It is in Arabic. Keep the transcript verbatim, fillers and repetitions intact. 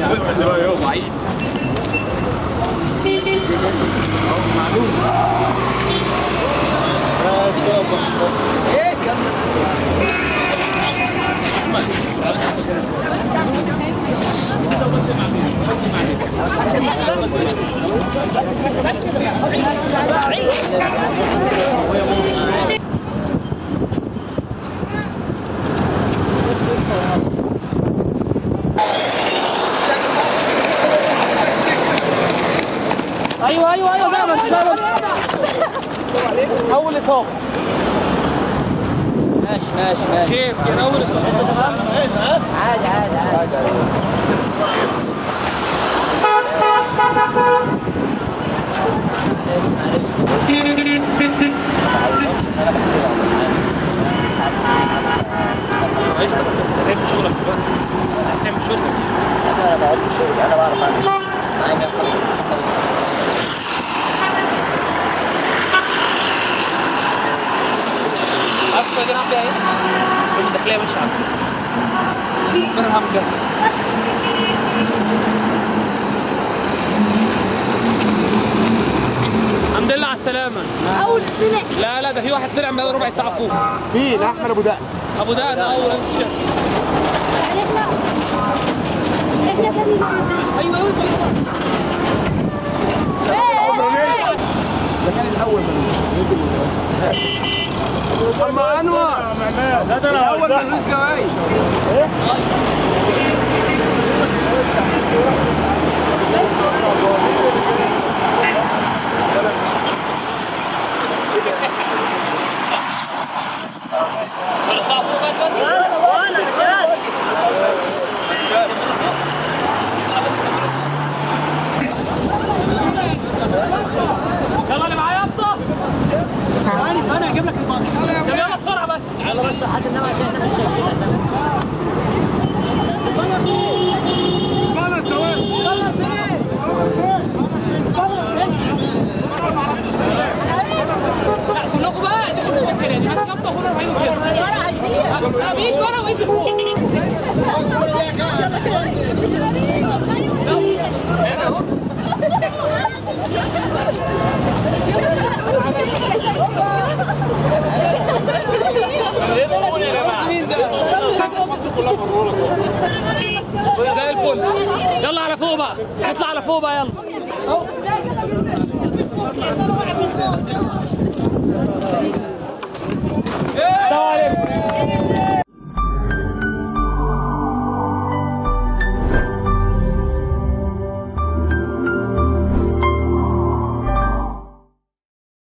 ايوه ايوه ايوه بقى بس اول اصابه. ماشي ماشي ماشي كيف كده اول اصابه. عادي عادي عادي. معلش طب انت تعمل شغلك دلوقتي، عايز تعمل شغلك. انا بعد شغلي انا بعرف اعمل معايا مية وخمسة. عكس دي هعمل ايه؟ كل الداخليه ماشيه عكس. انا هعمل كده. الحمد لله على السلامة. أول طلع. لا لا ده في واحد طلع من ربع ساعة فوق. مين؟ أحمد أبو دقن. أبو دقن أول أمس الشهر. احنا احنا تاني. أيوه أيوه ده كان الأول أما أنور ده ده الأول من الناس جوايش. إيه؟ يلا اللي معايا يا اسطى. ثواني ثواني هجيب لك الباص. يلا بسرعة بس. يلا بس لحد النبي عشان احنا مش شايفين اساسا. بلد ثواني. يلا فين؟ كلكم بقى انتوا كلكم كده دي بس نفطر كلنا رايحين كده. لا مين ورا وانت فوق. يلا كده. هنا اهو. زي الفل. يلا على فوق بقى. اطلع على فوق بقى يلا. السلام عليكم.